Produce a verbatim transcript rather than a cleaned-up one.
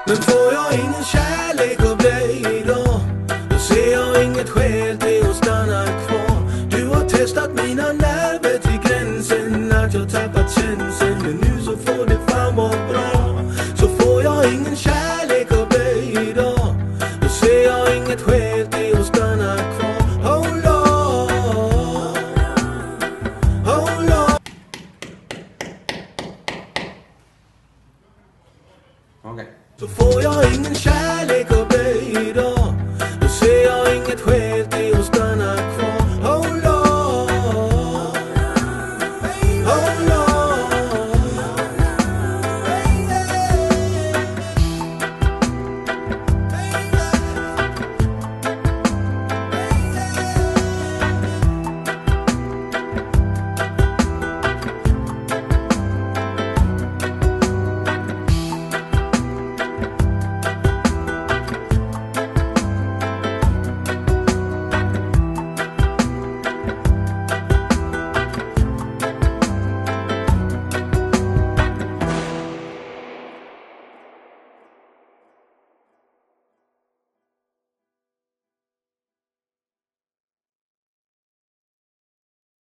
Men får jag ingen kärlek av dig idag, då ser jag inget skäl till att stanna kvar. Du har testat mina nerver till gränsen, att jag tappat känseln. Men nu så får det fan vara bra. Så får jag ingen kärlek av dig idag, då ser jag inget skäl till att